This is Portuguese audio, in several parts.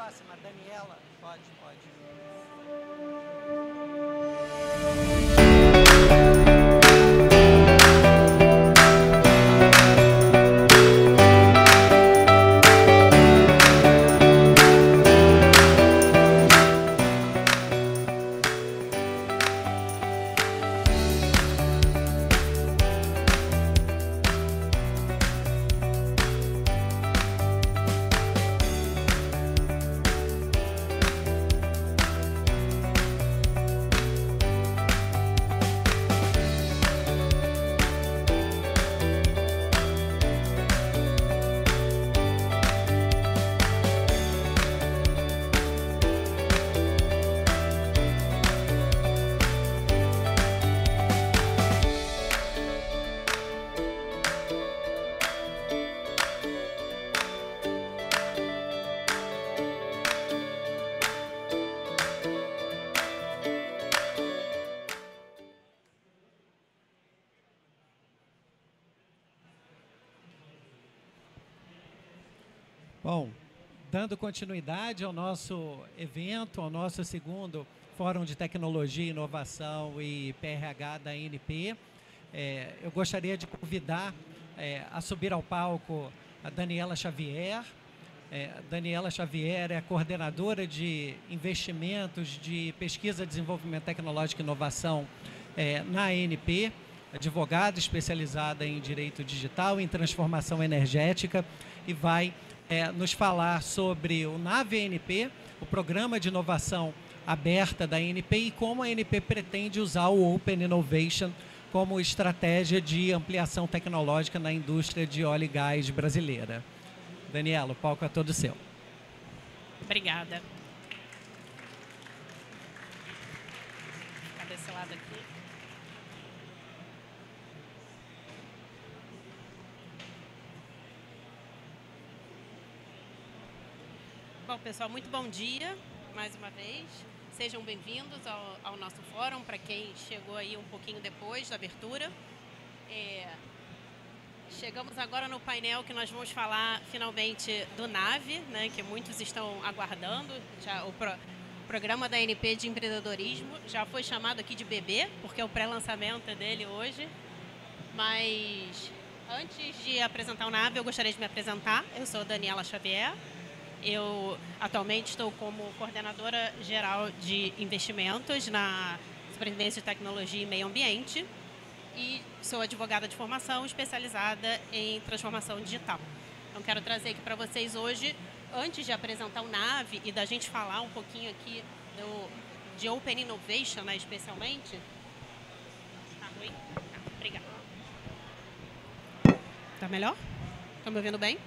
próxima, Daniela. Pode. Bom, dando continuidade ao nosso evento, ao nosso segundo Fórum de Tecnologia, Inovação e PRH da ANP, eu gostaria de convidar a subir ao palco a Daniela Xavier. Daniela Xavier é coordenadora de investimentos de pesquisa, desenvolvimento tecnológico e inovação na ANP, advogada especializada em direito digital, em transformação energética, e vai nos falar sobre o NAVE ANP, o Programa de Inovação Aberta da ANP, e como a ANP pretende usar o Open Innovation como estratégia de ampliação tecnológica na indústria de óleo e gás brasileira. Daniela, o palco é todo seu. Obrigada. Ficar desse lado aqui. Bom, pessoal, muito bom dia, mais uma vez. Sejam bem-vindos ao nosso fórum, para quem chegou aí um pouquinho depois da abertura. Chegamos agora no painel que nós vamos falar, finalmente, do NAVE, né, que muitos estão aguardando. Já, o programa da ANP de empreendedorismo já foi chamado aqui de bebê, porque é o pré-lançamento dele hoje. Mas, antes de apresentar o NAVE, eu gostaria de me apresentar. Eu sou Daniela Xavier. Eu atualmente estou como coordenadora geral de investimentos na Superintendência de Tecnologia e Meio Ambiente e sou advogada de formação especializada em transformação digital. Então, quero trazer aqui para vocês hoje, antes de apresentar o NAVE e da gente falar um pouquinho aqui de Open Innovation, né, especialmente. Tá ruim? Tá, obrigada. Tá melhor? Estão me ouvindo bem?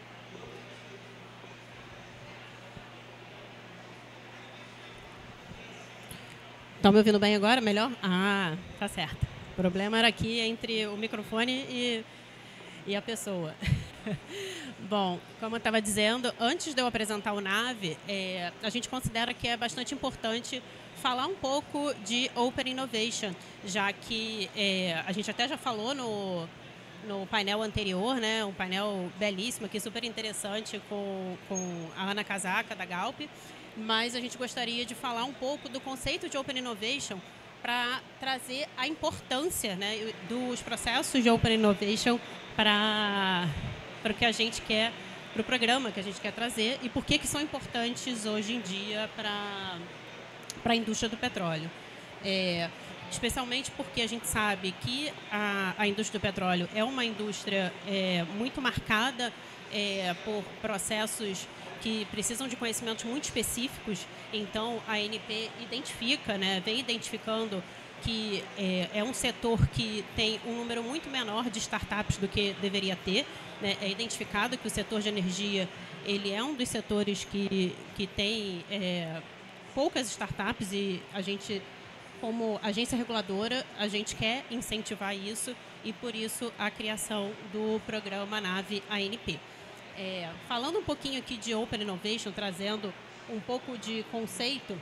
Estão me ouvindo bem agora? Melhor? Ah, tá certo. O problema era aqui entre o microfone e a pessoa. Bom, como eu estava dizendo, antes de eu apresentar o NAVE, a gente considera que é bastante importante falar um pouco de Open Innovation, já que a gente até já falou no painel anterior, né, um painel belíssimo aqui, super interessante, com a Ana Casaca, da Galp, mas a gente gostaria de falar um pouco do conceito de Open Innovation para trazer a importância, né, dos processos de Open Innovation para o que a gente quer, para o programa que a gente quer trazer e por que são importantes hoje em dia para a indústria do petróleo. Especialmente porque a gente sabe que a indústria do petróleo é uma indústria muito marcada por processos que precisam de conhecimentos muito específicos. Então, a ANP identifica, né, vem identificando que é um setor que tem um número muito menor de startups do que deveria ter. Né? É identificado que o setor de energia ele é um dos setores que tem poucas startups e a gente, como agência reguladora, a gente quer incentivar isso e, por isso, a criação do programa NAVE ANP. Falando um pouquinho aqui de Open Innovation, trazendo um pouco de conceito,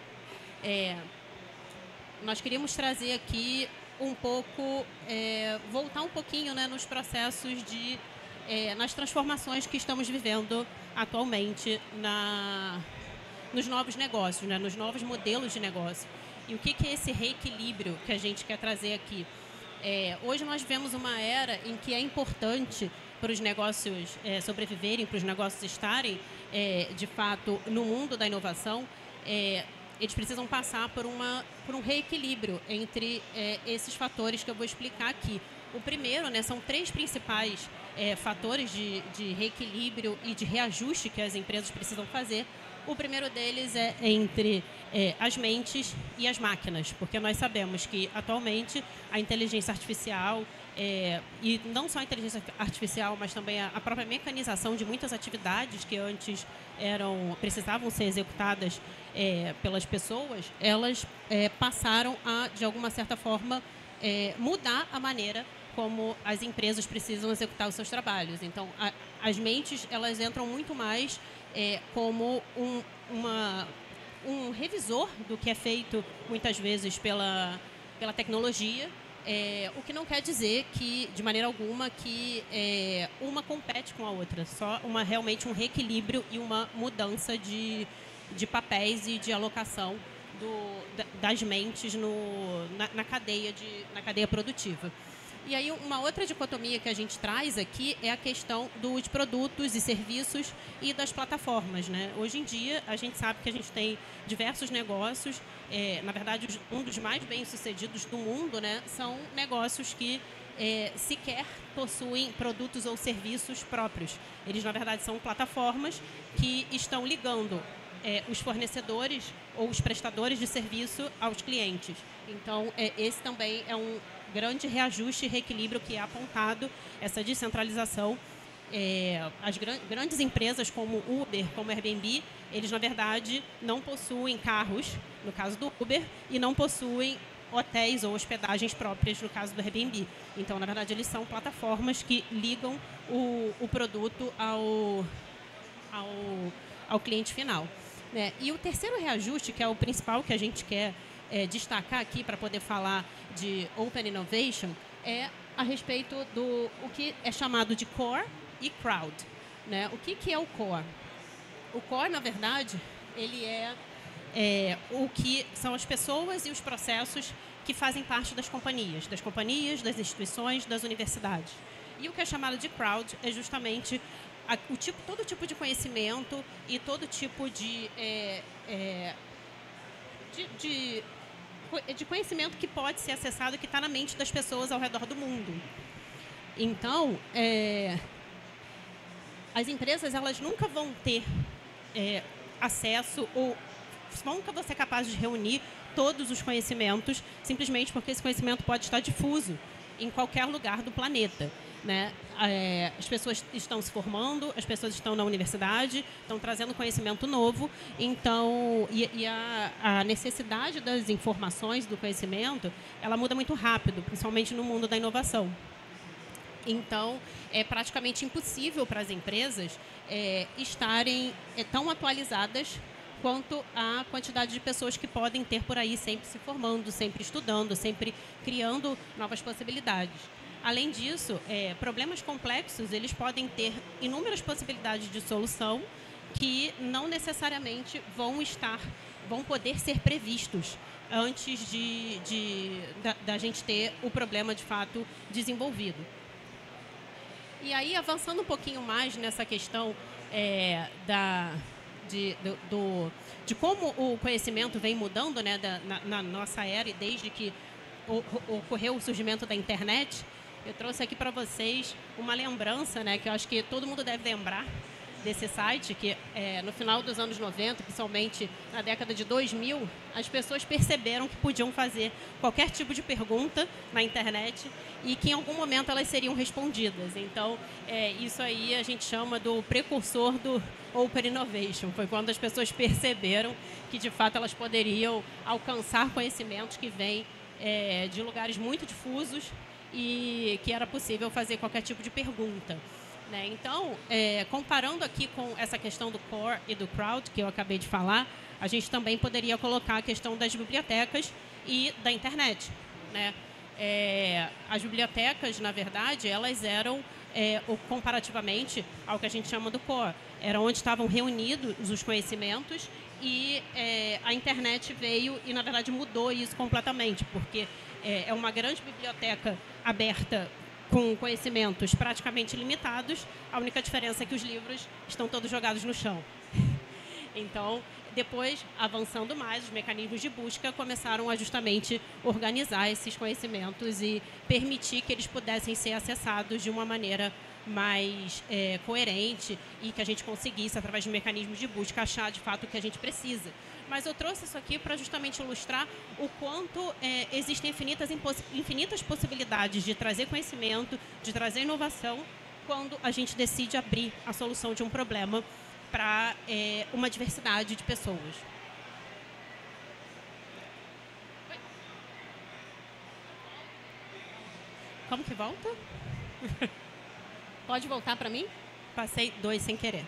nós queríamos trazer aqui um pouco, voltar um pouquinho, né, nos processos nas transformações que estamos vivendo atualmente nos novos negócios, né? Nos novos modelos de negócio. E o que é esse reequilíbrio que a gente quer trazer aqui? Hoje nós vivemos uma era em que é importante para os negócios sobreviverem, para os negócios estarem, de fato, no mundo da inovação, eles precisam passar por um reequilíbrio entre esses fatores que eu vou explicar aqui. O primeiro, né, são 3 principais fatores de reequilíbrio e de reajuste que as empresas precisam fazer. O primeiro deles é entre as mentes e as máquinas, porque nós sabemos que, atualmente, a inteligência artificial, e não só a inteligência artificial, mas também a própria mecanização de muitas atividades que antes precisavam ser executadas pelas pessoas, elas passaram a, de alguma certa forma, mudar a maneira como as empresas precisam executar os seus trabalhos. Então, as mentes, elas entram muito mais como um revisor do que é feito, muitas vezes, pela tecnologia, o que não quer dizer que, de maneira alguma, que uma compete com a outra, só realmente um reequilíbrio e uma mudança de papéis e de alocação das mentes na cadeia produtiva. E aí, uma outra dicotomia que a gente traz aqui é a questão dos produtos e serviços e das plataformas, né? Hoje em dia, a gente sabe que a gente tem diversos negócios, na verdade, um dos mais bem-sucedidos do mundo, né, são negócios que sequer possuem produtos ou serviços próprios. Eles, na verdade, são plataformas que estão ligando os fornecedores ou os prestadores de serviço aos clientes. Então, esse também é um grande reajuste e reequilíbrio que é apontado, essa descentralização. As grandes empresas como Uber, como Airbnb, eles, na verdade, não possuem carros, no caso do Uber, e não possuem hotéis ou hospedagens próprias, no caso do Airbnb. Então, na verdade, eles são plataformas que ligam o produto ao cliente final, né? E o terceiro reajuste, que é o principal que a gente quer destacar aqui para poder falar de Open Innovation, é a respeito do que é chamado de Core e Crowd, né? O que é o Core? O Core, na verdade, ele o que são as pessoas e os processos que fazem parte das companhias, das instituições, das universidades. E o que é chamado de Crowd é justamente todo tipo de conhecimento e todo tipo de conhecimento que pode ser acessado, que está na mente das pessoas ao redor do mundo. Então, as empresas, elas nunca vão ter acesso ou nunca vão ser capazes de reunir todos os conhecimentos, simplesmente porque esse conhecimento pode estar difuso em qualquer lugar do planeta, né? As pessoas estão se formando, as pessoas estão na universidade, estão trazendo conhecimento novo, então, a necessidade das informações, do conhecimento, ela muda muito rápido, principalmente no mundo da inovação. Então, é praticamente impossível para as empresas estarem tão atualizadas quanto a quantidade de pessoas que podem ter por aí, sempre se formando, sempre estudando, sempre criando novas possibilidades. Além disso, problemas complexos, eles podem ter inúmeras possibilidades de solução que não necessariamente vão poder ser previstos antes da gente ter o problema, de fato, desenvolvido. E aí, avançando um pouquinho mais nessa questão de como o conhecimento vem mudando, né, na nossa era, e desde que ocorreu o surgimento da internet, eu trouxe aqui para vocês uma lembrança, né, que eu acho que todo mundo deve lembrar desse site, que no final dos anos 90, principalmente na década de 2000, as pessoas perceberam que podiam fazer qualquer tipo de pergunta na internet e que em algum momento elas seriam respondidas. Então, isso aí a gente chama do precursor do Open Innovation. Foi quando as pessoas perceberam que, de fato, elas poderiam alcançar conhecimentos que vêm de lugares muito difusos e que era possível fazer qualquer tipo de pergunta, né? Então, comparando aqui com essa questão do core e do crowd, que eu acabei de falar, a gente também poderia colocar a questão das bibliotecas e da internet, né? As bibliotecas, na verdade, elas eram, comparativamente ao que a gente chama do core, era onde estavam reunidos os conhecimentos, e a internet veio e, na verdade, mudou isso completamente, porque é uma grande biblioteca aberta com conhecimentos praticamente limitados. A única diferença é que os livros estão todos jogados no chão. Então, depois, avançando mais, os mecanismos de busca começaram a justamente organizar esses conhecimentos e permitir que eles pudessem ser acessados de uma maneira mais coerente, e que a gente conseguisse, através de mecanismos de busca, achar de fato o que a gente precisa. Mas eu trouxe isso aqui para justamente ilustrar o quanto existem infinitas possibilidades de trazer conhecimento, de trazer inovação, quando a gente decide abrir a solução de um problema para uma diversidade de pessoas. Como que volta? Pode voltar para mim? Passei 2 sem querer.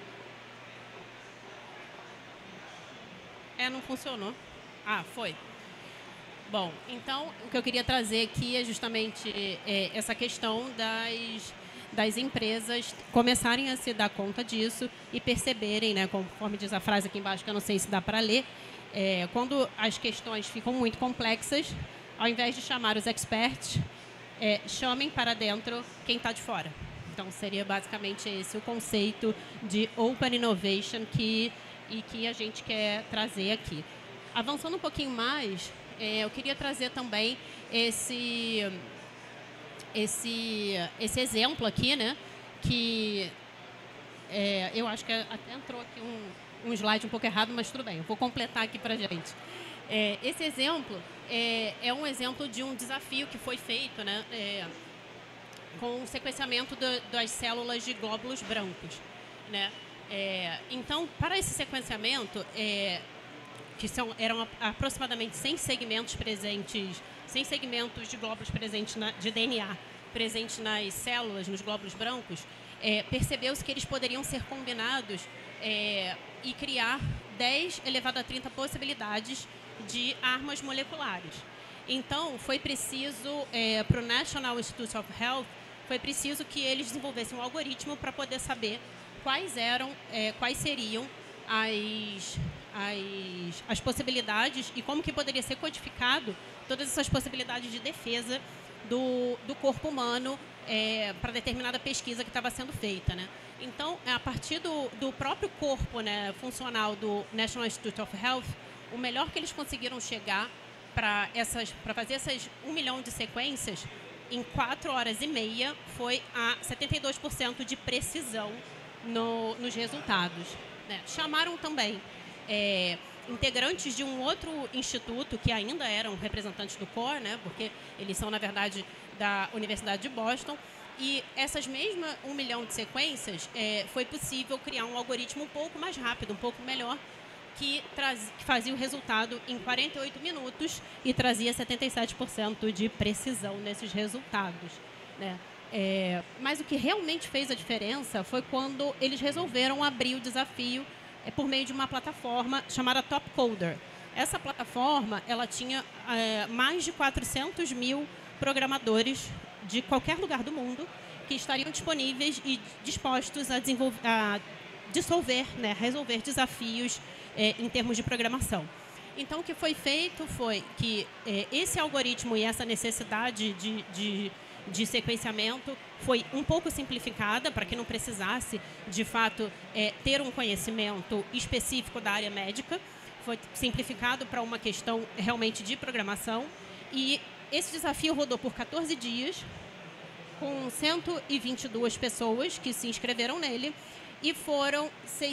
Não funcionou. Ah, foi. Bom, então, o que eu queria trazer aqui é justamente essa questão das empresas começarem a se dar conta disso e perceberem, né, conforme diz a frase aqui embaixo, que eu não sei se dá para ler, quando as questões ficam muito complexas, ao invés de chamar os experts, chamem para dentro quem está de fora. Então, seria basicamente esse o conceito de Open Innovation que a gente quer trazer aqui. Avançando um pouquinho mais, eu queria trazer também esse exemplo aqui, né, que eu acho que até entrou aqui um slide um pouco errado, mas tudo bem, eu vou completar aqui para a gente. Esse exemplo é um exemplo de um desafio que foi feito, né, com o sequenciamento das células de glóbulos brancos, né? Então, para esse sequenciamento, eram aproximadamente 100 segmentos presentes, 100 segmentos de glóbulos presentes de DNA presentes nas células, nos glóbulos brancos, percebeu-se que eles poderiam ser combinados e criar 10 elevado a 30 possibilidades de armas moleculares. Então, foi preciso, para o National Institutes of Health, foi preciso que eles desenvolvessem um algoritmo para poder saber quais seriam as possibilidades e como que poderia ser codificado todas essas possibilidades de defesa do corpo humano para determinada pesquisa que estava sendo feita, né? Então, a partir do próprio corpo, né, funcional do National Institute of Health, o melhor que eles conseguiram chegar para fazer essas 1 milhão de sequências em 4 horas e meia foi a 72% de precisão nos resultados, né? Chamaram também integrantes de um outro instituto que ainda eram representantes do CORE, né, porque eles são, na verdade, da Universidade de Boston, e essas mesmas 1 milhão de sequências foi possível criar um algoritmo um pouco mais rápido, um pouco melhor, que fazia o resultado em 48 minutos e trazia 77% de precisão nesses resultados, né? Mas o que realmente fez a diferença foi quando eles resolveram abrir o desafio por meio de uma plataforma chamada Topcoder. Essa plataforma ela tinha mais de 400 mil programadores de qualquer lugar do mundo que estariam disponíveis e dispostos a dissolver, né, resolver desafios em termos de programação. Então, o que foi feito foi que esse algoritmo e essa necessidade de sequenciamento foi um pouco simplificada para que não precisasse, de fato, ter um conhecimento específico da área médica. Foi simplificado para uma questão realmente de programação. E esse desafio rodou por 14 dias, com 122 pessoas que se inscreveram nele, e foram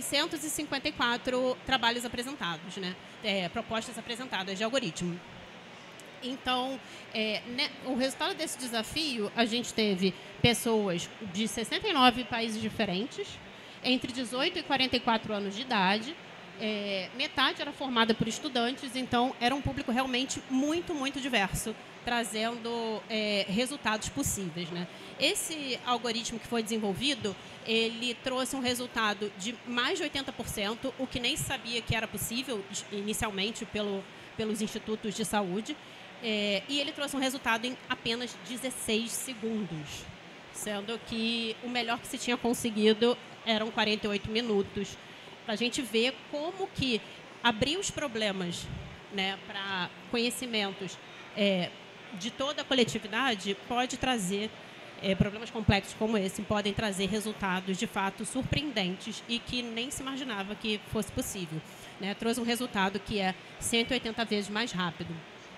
654 trabalhos apresentados, né? Propostas apresentadas de algoritmo. Então, o resultado desse desafio, a gente teve pessoas de 69 países diferentes, entre 18 e 44 anos de idade, metade era formada por estudantes, então era um público realmente muito, muito diverso, trazendo resultados possíveis, né? Esse algoritmo que foi desenvolvido, ele trouxe um resultado de mais de 80%, o que nem sabia que era possível inicialmente pelos institutos de saúde, e ele trouxe um resultado em apenas 16 segundos, sendo que o melhor que se tinha conseguido eram 48 minutos, para a gente ver como que abrir os problemas, né, para conhecimentos de toda a coletividade pode trazer, problemas complexos como esse podem trazer resultados de fato surpreendentes e que nem se imaginava que fosse possível, né? Trouxe um resultado que é 180 vezes mais rápido.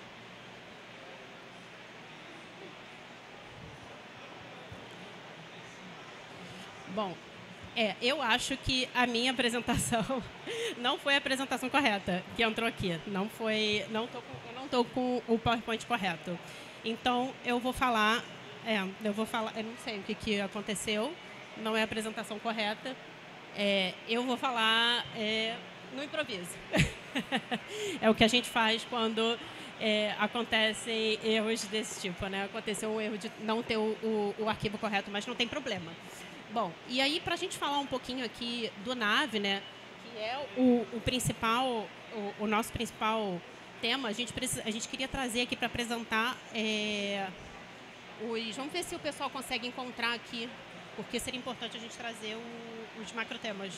Bom, eu acho que a minha apresentação não foi a apresentação correta que entrou aqui. Não estou com o PowerPoint correto. Então, eu vou falar, eu não sei o que aconteceu, não é a apresentação correta. Eu vou falar no improviso. É o que a gente faz quando acontecem erros desse tipo, né? Aconteceu um erro de não ter o arquivo correto, mas não tem problema. Bom, e aí, para a gente falar um pouquinho aqui do NAVE, né, que é o nosso principal tema, a gente queria trazer aqui para apresentar vamos ver se o pessoal consegue encontrar aqui, porque seria importante a gente trazer os macrotemas.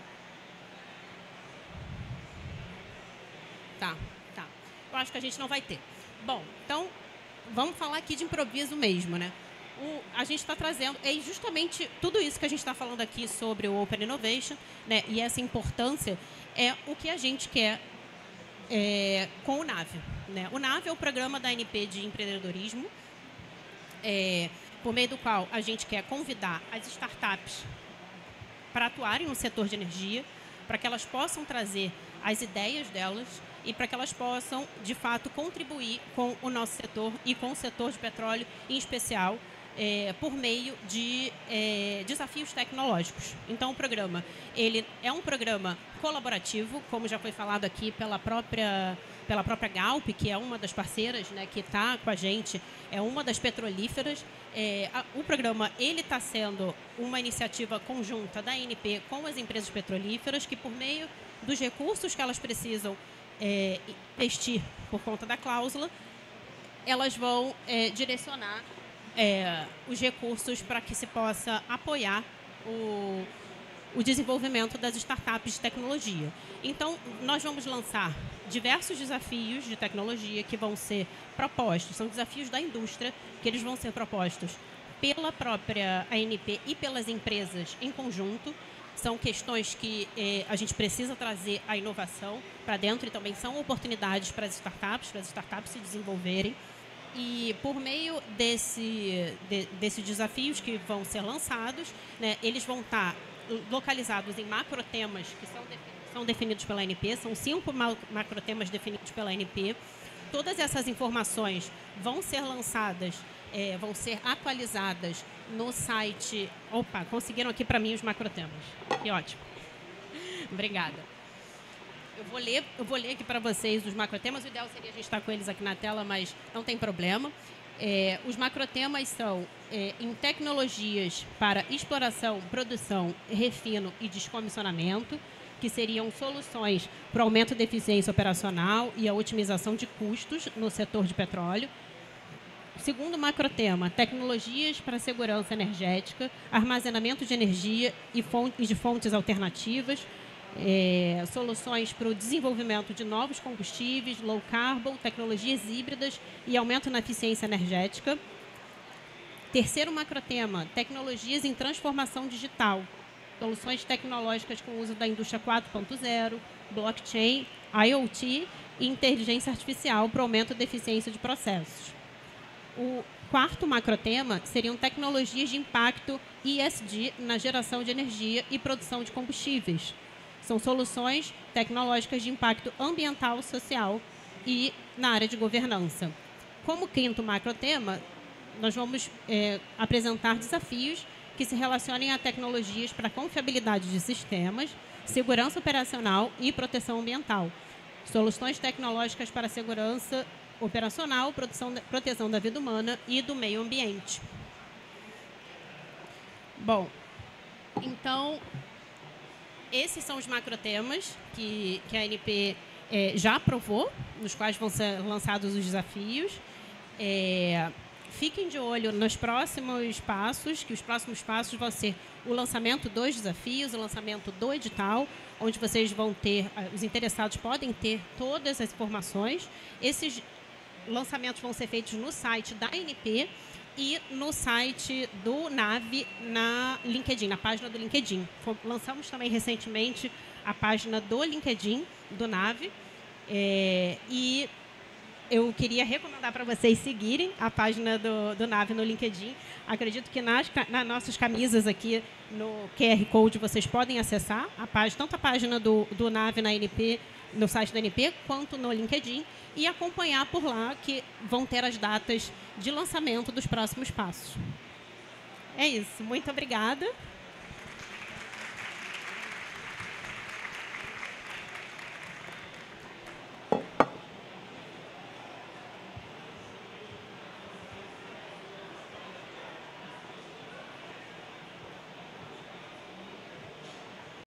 Tá. Eu acho que a gente não vai ter. Bom, então, vamos falar aqui de improviso mesmo, né? A gente está trazendo, justamente tudo isso que a gente está falando aqui sobre o Open Innovation, né, e essa importância é o que a gente quer com o NAVE, né? O NAVE é o programa da ANP de empreendedorismo, por meio do qual a gente quer convidar as startups para atuarem no setor de energia, para que elas possam trazer as ideias delas e para que elas possam, de fato, contribuir com o nosso setor e com o setor de petróleo em especial, por meio de desafios tecnológicos. Então, o programa ele é um programa colaborativo, como já foi falado aqui pela própria Galp, que é uma das parceiras, né, que está com a gente, é uma das petrolíferas. O programa está sendo uma iniciativa conjunta da ANP com as empresas petrolíferas, que por meio dos recursos que elas precisam investir por conta da cláusula, elas vão direcionar os recursos para que se possa apoiar o desenvolvimento das startups de tecnologia. Então, nós vamos lançar diversos desafios de tecnologia que vão ser propostos, são desafios da indústria, que eles vão ser propostos pela própria ANP e pelas empresas em conjunto. São questões que a gente precisa trazer a inovação para dentro e também são oportunidades para as startups se desenvolverem. E por meio desses desafios que vão ser lançados, né, eles vão estar localizados em macrotemas que são definidos pela ANP, são 5 macrotemas definidos pela ANP. Todas essas informações vão ser lançadas, vão ser atualizadas no site. Opa, conseguiram aqui para mim os macrotemas. Que ótimo. Obrigada. Eu vou ler aqui para vocês os macrotemas. O ideal seria a gente estar com eles aqui na tela, mas não tem problema. Os macrotemas são em tecnologias para exploração, produção, refino e descomissionamento, que seriam soluções para o aumento da eficiência operacional e a otimização de custos no setor de petróleo. Segundo macrotema, tecnologias para segurança energética, armazenamento de energia e de fontes alternativas, soluções para o desenvolvimento de novos combustíveis, low carbon, tecnologias híbridas e aumento na eficiência energética. Terceiro macrotema, tecnologias em transformação digital, soluções tecnológicas com o uso da indústria 4.0, blockchain, IoT e inteligência artificial para o aumento da eficiência de processos. O quarto macrotema seriam tecnologias de impacto ESG na geração de energia e produção de combustíveis. São soluções tecnológicas de impacto ambiental, social e na área de governança. Como quinto macrotema, nós vamos apresentar desafios que se relacionem a tecnologias para confiabilidade de sistemas, segurança operacional e proteção ambiental. Soluções tecnológicas para segurança operacional, proteção da vida humana e do meio ambiente. Bom, então, esses são os macrotemas que a ANP já aprovou, nos quais vão ser lançados os desafios. fiquem de olho nos próximos passos, que os próximos passos vão ser o lançamento dos desafios, o lançamento do edital, onde vocês vão ter, os interessados podem ter todas as informações. Esses lançamentos vão ser feitos no site da ANP e no site do NAVE, na LinkedIn, na página do LinkedIn. Lançamos também recentemente a página do LinkedIn, do NAVE, e eu queria recomendar para vocês seguirem a página do NAVE no LinkedIn. Acredito que nas nossas camisas aqui, no QR Code, vocês podem acessar a página, tanto a página do NAVE na ANP, no site da ANP, quanto no LinkedIn, e acompanhar por lá, que vão ter as datas de lançamento dos próximos passos. É isso. Muito obrigada.